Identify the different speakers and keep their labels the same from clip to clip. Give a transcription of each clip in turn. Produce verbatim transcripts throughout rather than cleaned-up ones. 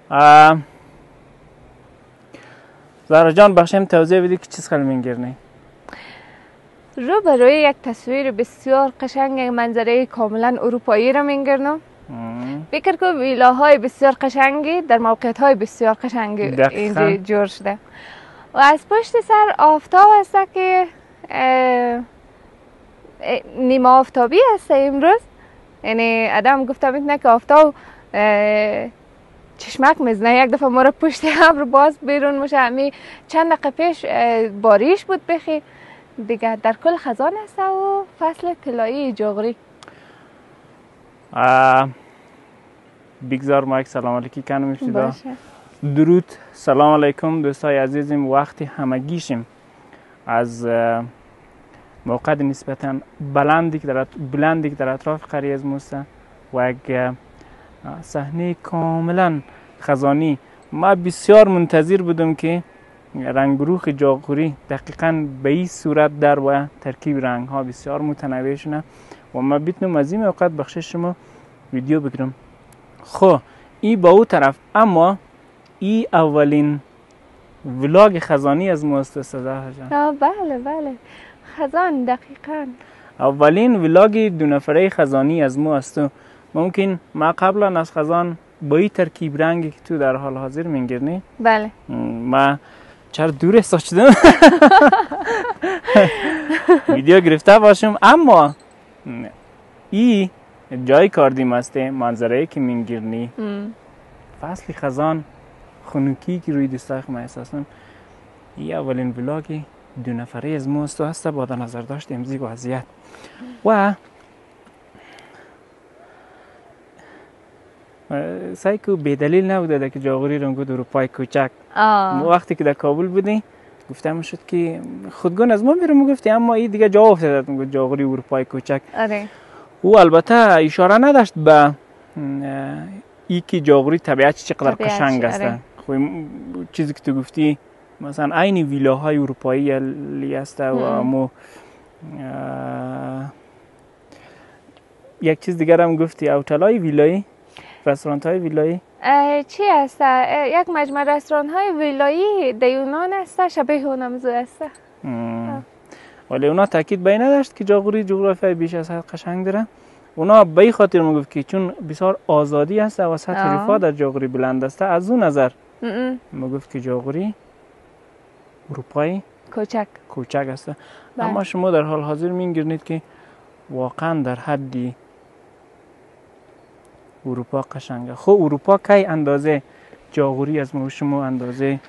Speaker 1: زهرا جان بخشیم توضیح بدی که چیز خیلی میگیرنی؟
Speaker 2: رو برای یک تصویر بسیار قشنگ منظره کاملا اروپایی را میگیرنم. فکر کنم ویلاهای بسیار قشنگی در موقعیت های بسیار قشنگی اینجا جور شده و از پشت سر آفتاب است که نیمه آفتابی است امروز. یعنی آدم گفته میتونه که آفتاب چشمک میزنه یک دفعه ما را پشت ابر باز بیرون میشه. همی چند دقیقه پیش باریش بود بخی دیگه در کل خزان است و فصل طلایی جغری.
Speaker 1: بگذار ما یک سلام علیکی کنم ابتدا. درود، سلام علیکم دوستای عزیزم، وقتی همگیشیم از موقع نسبتا بلندی که در بلندی که در اطراف قریه از موسه و یک صحنه کاملا خزانی. ما بسیار منتظر بودم که رنگروخ جاغوری دقیقاً به این صورت در و ترکیب رنگ ها بسیار متنوع شونه و ما بتونم از این موقع بخش شما ویدیو بگیرم. خب این با او طرف، اما این اولین ولاگ خزانی از ماست زهرا جان.
Speaker 2: بله بله خزان دقیقاً
Speaker 1: اولین ولاگ دو نفره خزانی از ما است. ممکن ما قبلا از خزان با این ترکیب رنگی که تو در حال حاضر میگیرنی
Speaker 2: بله
Speaker 1: ما چرا دور احساس شدم ویدیو گرفته باشم، اما این جای کاردیم است منظره که میگیرنی فصل خزان خنوکی که روی دستای ما احساسم. این اولین ولاگ دو نفره از ما است و هست با نظر داشت امزی وضعیت و سعی که به دلیل نبوده که جاغوری رو گفت اروپای کوچک. وقتی که در کابل بودی گفتم شد که خودگون از ما میرم گفتی، اما این دیگه جواب افتاد میگه جاغوری اروپای کوچک.
Speaker 2: آره
Speaker 1: او البته اشاره نداشت به ای که جاغوری طبیعت چقدر قشنگ است. خب چیزی که تو گفتی مثلا عین ویلاهای اروپایی است و امو یک چیز دیگر هم گفتی اوتلای ویلایی، رستوران های ویلایی
Speaker 2: چی است؟ یک مجموعه رستوران های ویلایی در یونان است، شبیه اونم زو است.
Speaker 1: ولی اونا تاکید به این نداشت که جاغوری جغرافیای بیش از حد قشنگ داره. اونا به این خاطر میگفت که چون بسیار آزادی است و سطح رفاه در جاغوری بلند است، از اون نظر میگفت که جاغوری اروپایی
Speaker 2: کوچک
Speaker 1: کوچک است. اما شما در حال حاضر میگیرنید که واقعا در حدی اروپا قشنگه. خب اروپا کی اندازه جاغوری از ما شما اندازه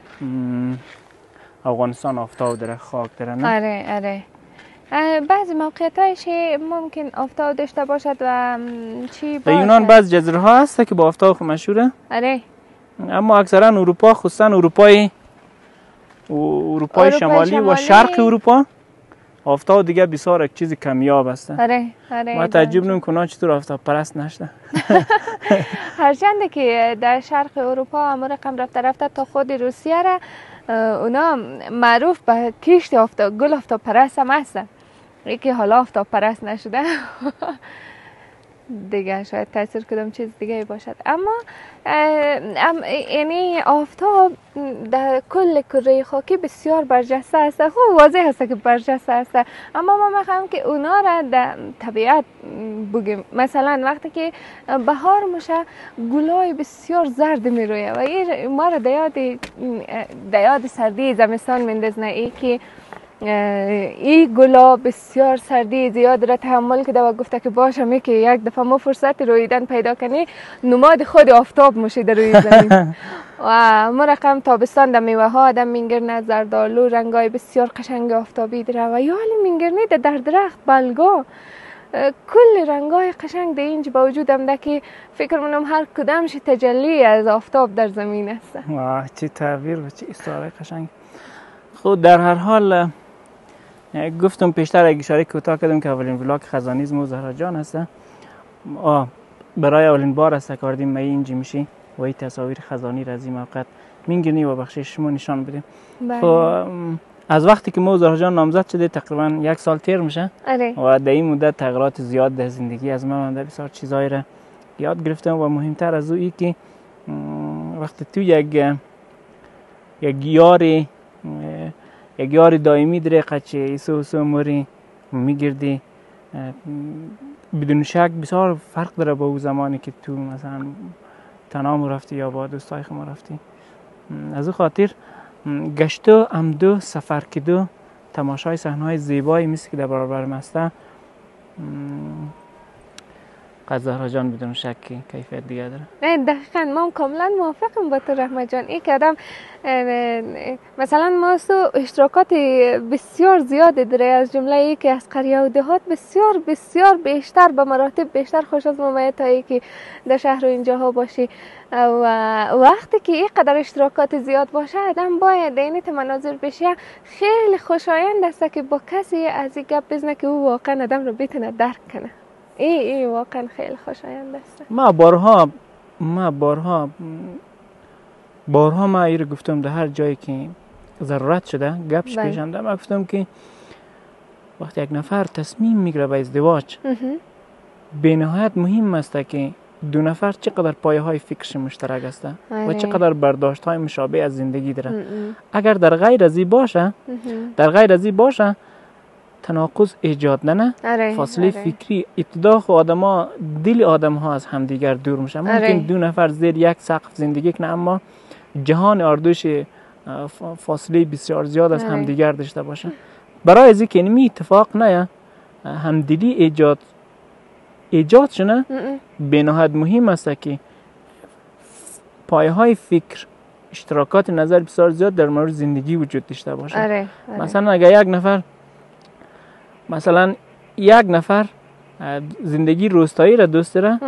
Speaker 1: افغانستان آفتاب داره، خاک داره نه؟
Speaker 2: آره آره بعضی موقعیتایش ممکن آفتاب داشته باشد و چی
Speaker 1: باشه. یونان بعض جزیره ها هست که با آفتاب مشهوره.
Speaker 2: آره
Speaker 1: اما اکثرا اروپا، خصوصا اروپای اروپای شمالی, شمالی و شرق اروپا آفتاب دیگه بسیار یک چیز کمیاب است.
Speaker 2: آره آره
Speaker 1: ما تعجب نمی‌کنم چطور آفتاب پرست نشده.
Speaker 2: هرچند که در شرق اروپا امر رقم رفته رفته تا خود روسیه را اونا معروف به کشت آفتاب گل آفتاب پرست هم هستن، یکی حالا آفتاب پرست نشده دیگه شاید تاثیر کدام چیز دیگه باشد. اما یعنی آفتاب در کل کره خاکی بسیار برجسته است. خب واضح است که برجسته است، اما ما میخوایم که اونا را در طبیعت بگیم. مثلا وقتی که بهار میشه گلای بسیار زرد میرویه و این ما را در یاد سردی زمستان میندازه. ای که این گلا بسیار سردی زیاد را تحمل کرده و گفته که باشه می که یک دفعه ما فرصت رویدن پیدا کنی نماد خود آفتاب میشه در روی زمین. و ما رقم تابستان در میوه ها آدم میگرنه زردالو رنگای بسیار قشنگ آفتابی داره و یالی میگرنی در درخت بلگا کل رنگای قشنگ در اینج با وجود هم ده که فکر منم هر کدامش تجلی از آفتاب در زمین است.
Speaker 1: واه چه تعبیر و چه استعاره قشنگ. خود در هر حال گفتم پیشتر اگه اشاره کوتاه کردم که اولین ولاگ خزانیزم و زهرا جان است. آه برای اولین بار است کاردیم ما اینجا میشی و این تصاویر خزانی را از این موقع میگیرنی و بخشش شما نشان بدیم. خب از وقتی که ما زهرا جان نامزد شده تقریبا یک سال تیر میشه.
Speaker 2: اره.
Speaker 1: و در این مدت تغییرات زیاد در زندگی از من در بسیار چیزایی را یاد گرفتم و مهمتر از او ای که وقتی تو یک یک یاری یک یاری دائمی داره قچه ایسو سو موری میگردی، بدون شک بسیار فرق داره با اون زمانی که تو مثلا تنها رفتی یا با دوستای خما رفتی. از او خاطر گشتو امدو سفر کدو تماشای صحنه‌های زیبایی مثل که در برابر مسته قزهرا جان بدون شک کیفیت دیگه داره.
Speaker 2: نه دقیقاً ما کاملا موافقم با تو رحمت جان. این که آدم مثلا ما سو اشتراکات بسیار زیاده داره، از جمله ای که از قریه و دهات بسیار بسیار بیشتر به مراتب بیشتر خوش از ممیت هایی که در شهر و اینجاها باشی و وقتی که این قدر اشتراکات زیاد باشه آدم باید اینت مناظر بشه خیلی خوشایند است که با کسی از این گپ بزنه که او واقعا آدم رو بتونه درک کنه. ای ای واقعا خیلی خوشایند است.
Speaker 1: ما بارها ما بارها بارها ما ایره گفتم در هر جایی که ضرورت شده گپش پیش آمده ما گفتم که وقتی یک نفر تصمیم میگیره به ازدواج به نهایت مهم است که دو نفر چقدر پایه های فکرش مشترک است و چقدر برداشت های مشابه از زندگی داره. اگر در غیر از این باشه در غیر از این باشه تناقض ایجاد نه نه فاصله فکری ابتدا خو آدما دل آدم ها از همدیگر دور میشن. ممکن دو نفر زیر یک سقف زندگی کنه اما جهان آردوش فاصله بسیار زیاد از همدیگر داشته باشه. برای از اینکه این اتفاق نه همدلی ایجاد ایجاد شنه به نهایت مهم است که پایه های فکر اشتراکات نظر بسیار زیاد در مورد زندگی وجود داشته باشه. اره، اره. مثلا اگر یک نفر مثلا یک نفر زندگی روستایی را دوست داره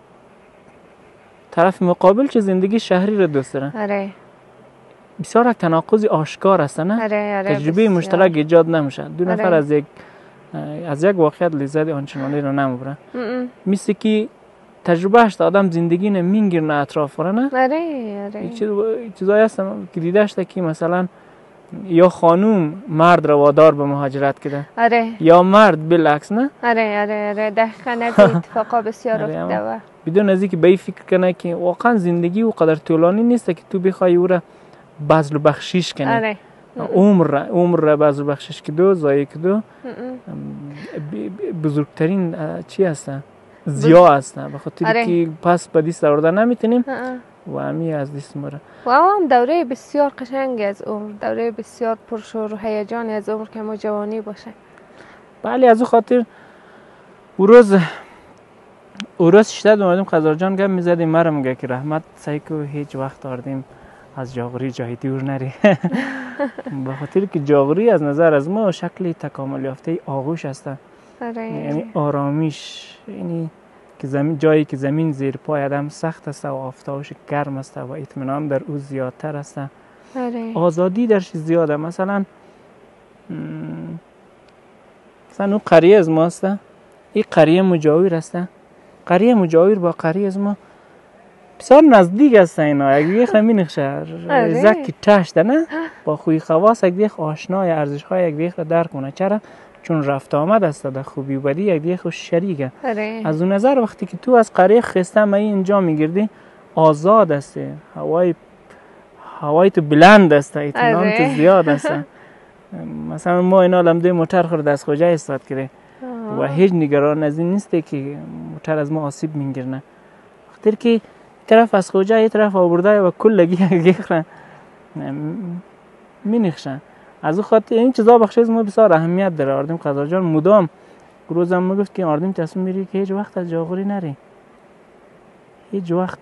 Speaker 1: طرف مقابل چه زندگی شهری را دوست داره. اره. بسیار یک تناقض آشکار است نه؟ اره، اره، تجربه بسیار. مشترک ایجاد نمیشه. دو نفر اره. از یک از یک واقعیت لذت آنچنانی را نمیبره. مثل که تجربه هست آدم زندگی نمیگیرنه اطراف را نه؟ اره اره. چیز چیزایی هست که دیده است که مثلا یا خانوم مرد را وادار به مهاجرت کرده اره. یا مرد بالعکس نه؟
Speaker 2: اره اره اره دقیقاً از اتفاقا بسیار افتاده و
Speaker 1: بدون از اینکه به این فکر کنه که واقعا زندگی و قدر طولانی نیست که تو بخوای او را بذل و بخشش کنی. اره. عمر عمر را بذل و بخشش کدو ضایع کدو بزرگترین چی هست؟ زیا هست به خاطر که پس به دست آورده نمیتونیم و همی از دست مره.
Speaker 2: و هم دوره بسیار قشنگی از عمر، دوره بسیار پرشور و هیجانی از عمر که ما جوانی باشه.
Speaker 1: بله از او خاطر او روز او روز شدت اومدیم قزار جان گپ میزدیم مرا میگه که رحمت سعی کو هیچ وقت آردیم از جاغوری جای دور نری. به خاطر که جاغوری از نظر از ما شکل تکامل یافته آغوش است. یعنی آرامیش، یعنی که زمین جایی که زمین زیر پای آدم سخت است و آفتابش گرم است و اطمینان در او زیادتر است. آزادی درش زیاده. مثلا مثلا اون قریه از ما است، این قریه مجاور است. قریه مجاور با قریه از ما بسیار نزدیک است. اینا یک دیگه می‌نخشه زکی تشت نه با خوی خواص یک دیگه آشنای ارزش های یک دیگه را درک کنه. چرا؟ چون رفت آمد است در خوبی و بدی یک دیگه خوش شریکه. از اون نظر وقتی که تو از قریه خسته ما اینجا میگردی آزاد است، هوای هوای تو بلند است، اطمینان تو زیاد است. مثلا ما اینا لمده موتر خورد از خوجه استاد کرده و هیچ نگران از این نیست که موتر از ما آسیب میگیرنه. وقتی که طرف از خوجه یه طرف آورده و کلگی یک دیگه مینخشن. از او خاطر این چیزا بخش از ما بسیار اهمیت داره. آردیم قزار جان مدام روزم میگفت که آردیم تصمیم میگیری که هیچ وقت از جاغوری نری، هیچ وقت.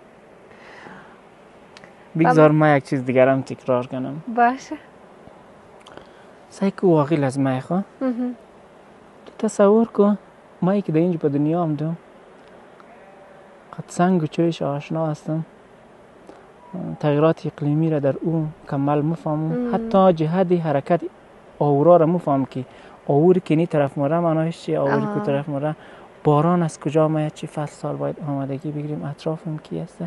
Speaker 1: بگذار ما یک چیز دیگر هم تکرار کنم.
Speaker 2: باشه.
Speaker 1: سعی کو واقعی از ما خو تو تصور کو ما که در اینجا به دنیا آمدم قد سنگ و چویش آشنا هستم، تغییرات اقلیمی را در او کامل مفهمم، حتی جهت حرکت آورا را مفهم که آوری که نی طرف مره معناش چیه، آوری که طرف مره باران از کجا میاد، چه فصل سال باید آمادگی بگیریم، اطرافم کی است.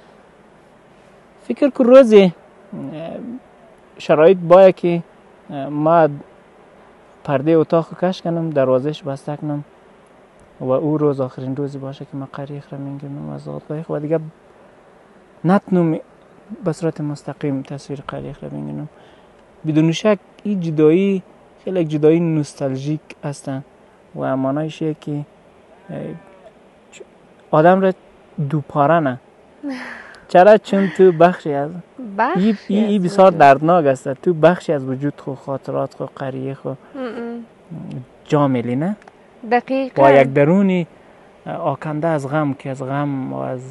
Speaker 1: فکر که روزی شرایط باید که ما پرده اتاق کش کنم، دروازش بسته کنم و او روز آخرین روزی باشه که ما قریخ را میگیرم از آدگاه و دیگه نتنم به صورت مستقیم تصویر قریخ را بینیم. بدون شک این جدایی خیلی جدایی نوستالژیک هستن و معنایش که آدم را دوپاره نه. چرا؟ چون تو بخشی از این ای بسیار دردناک است. تو بخشی از وجود خو خاطرات خو قریه خو جا میلی نه.
Speaker 2: دقیقاً.
Speaker 1: با یک درونی آکنده از غم که از غم و از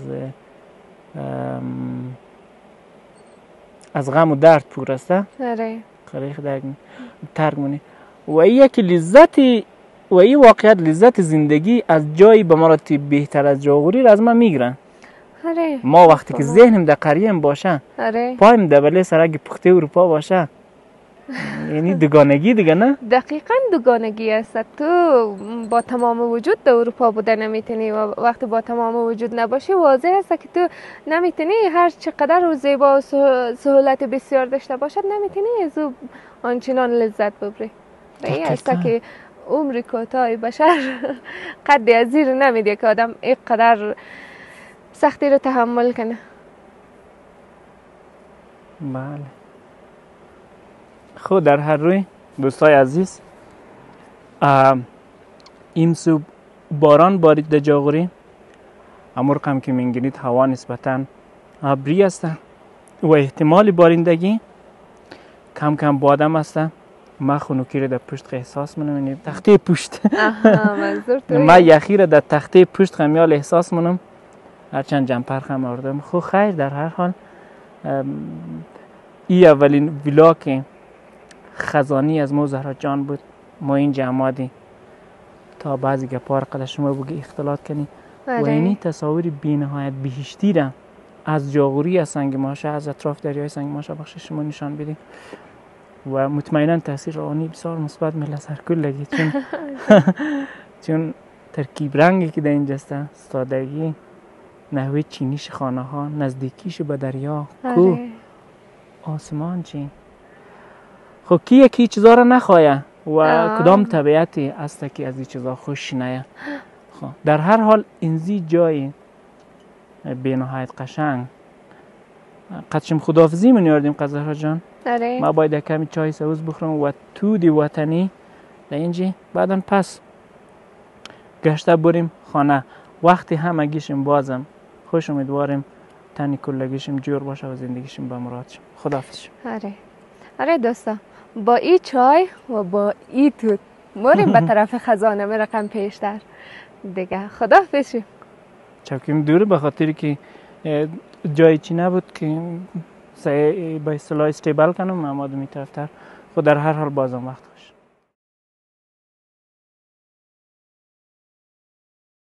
Speaker 1: از غم و درد پور است.
Speaker 2: آره.
Speaker 1: قریخ ترک مونی و این یک لذتی و این واقعیت لذت زندگی از جایی به مراتب بهتر از جاغوری را از ما میگیرن.
Speaker 2: آره.
Speaker 1: ما وقتی که ذهنم در قریم باشه،
Speaker 2: آره.
Speaker 1: پایم در بله سرک پخته اروپا باشه، یعنی دوگانگی دیگه نه؟
Speaker 2: دقیقاً دوگانگی است. تو با تمام وجود در اروپا بوده نمیتونی و وقتی با تمام وجود نباشی واضح است که تو نمیتونی هر چقدر و زیبا و سهولت بسیار داشته باشد نمیتونی از او آنچنان لذت ببری. و این است که عمر کوتاه بشر قد از زیر نمیده که آدم اینقدر سختی رو تحمل کنه.
Speaker 1: بله. خود در هر روی دوستای عزیز این صبح باران بارید در جاغوری. امور رقم که میگنید هوا نسبتا ابری است و احتمال بارندگی کم کم بادم است. ما خنوکی رو در پشت احساس منم، تخته پشت ما یخی رو در تخته پشت خمیال احساس منم، هرچند جمپر خم آوردم. خب خیر در هر حال این اولین ویلا که خزانی از مو زهرا جان بود. ما این جمادی تا بعضی گپار قدر شما بگی اختلاط کنی و اینی تصاویر بی نهایت بهشتی را از جاغوری از سنگ ماشه از اطراف دریای سنگ ماشه بخش شما نشان بدیم و مطمئنا تاثیر روانی بسیار مثبت میل سر کل لگی چون چون ترکیب رنگی که در اینجا است، سادگی، نحوه چینیش خانه ها، نزدیکیش به دریا، کو، آسمان چی. خب کی یکی چیزا را نخواهی و آه. کدام طبیعتی است که از این چیزا خوش نیه. خب در هر حال اینزی جای به نهایت قشنگ قدشم خداحافظی من یاردیم زهرا جان.
Speaker 2: آره.
Speaker 1: ما باید کمی چای سبز بخورم و تو دی وطنی در اینجا بعدن پس گشته بریم خانه. وقتی همگیشم بازم خوش امیدواریم تنی کلگیشم جور باشه و زندگیشم به مراد شه. خداحافظ شم.
Speaker 2: آره آره دوستا، با این چای و با این توت بریم به طرف خزانه می رقم پیشتر دیگه. خداحافظ شم.
Speaker 1: چوکیم دوره به خاطری که جای چی نبود که با اصطلاح استیبل کنم، اما می طرفتر خود در هر حال بازم وقت خوش.